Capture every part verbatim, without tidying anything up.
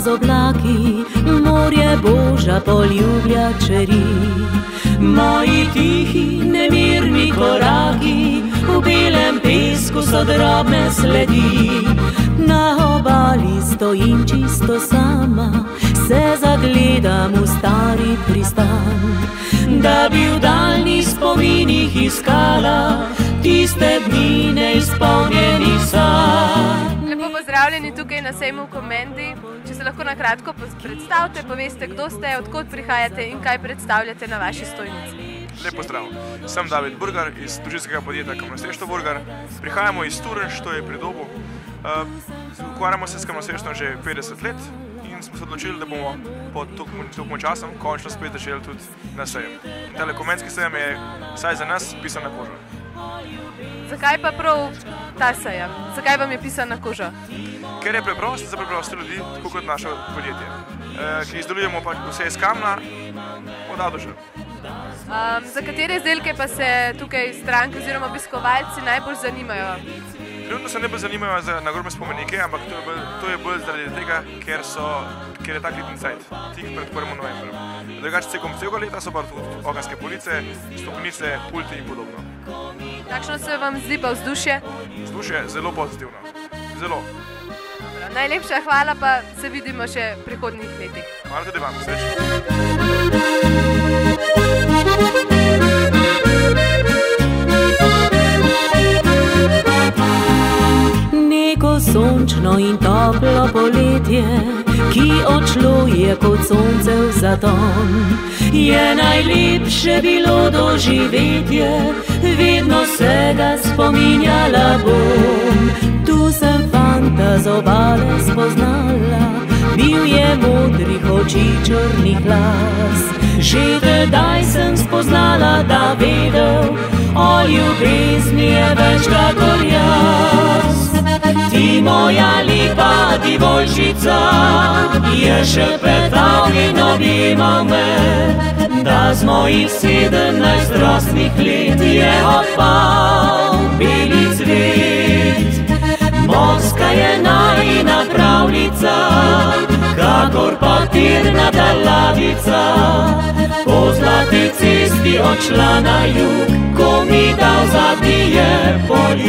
z oblaki, morje Boža poljublja čeri. Moji tihi, nemirni koraki, v belem pesku so drobne sledi. Na obali stojim čisto sama, se zagledam v stari pristan, da bi v daljnih spominih iskala tiste dni neizpolnjenih sanj. Lepo pozdravljeni tukaj na sejmu v Komendi. Če se lahko na kratko predstavite, poveste, kdo ste, odkot prihajate in kaj predstavljate na vaši stojnici. Lep pozdrav, sem David Burgar iz družinskega podjetja Kamnoseštvo Burgar. Prihajamo iz Turn, što je pri Dobu. Ukvarjamo se s kamnoseštvom že petdeset let in smo se odločili, da bomo po toliko časom končno spet začeli tudi na sejem. Tale komenski sejem je, vsaj za nas, pisan na kožo. Zakaj pa prav ta sejem? Zakaj vam je pisan na kožo? Ker je preprost za preproste ljudi, tako kot naše podjetje, ki izdelujemo vse iz kamna od A do Ž. Um, za katere izdelke pa se tukaj stranke oziroma obiskovalci najbolj zanimajo? Trenutno se najbolj zanimajo za nagrobne spomenike, ampak to je bolj, to je bolj zaradi tega, ker, so, ker je tak letni cajt, tik pred prvim novembrom. Drugače tekom celega leta so pa tudi okenske police, stopnice, pulti in podobno. Kakšno se vam zdi pa vzdušje? Vzdušje zelo pozitivno. Zelo. Dobro, najlepša hvala, pa se vidimo še v prihodnjih letih. Hvala tudi vam, srečno. Neko sončno in toplo poletje, ki odšlo je kot sonce v zaton, je najlepše bilo doživetje, vedno se ga spominjala bom. Tu sem fanta z obale spoznala, bil je modrih oči, črnih las. Že tedaj sem spoznala, da vedel, o ljubezni je več kakor jaz. Ti moja lepa divoljčica, je šepetal in objemal me, da z mojih sedemnajst rosnih let je odpal beli cvet. Morska je najina pravljica, kakor papirnata ladjica, po zlati cesti odšla na jug, ko mi dal zadnji je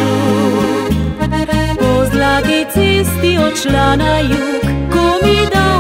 poljub. Po zlati cesti odšla na jug, ko mi dal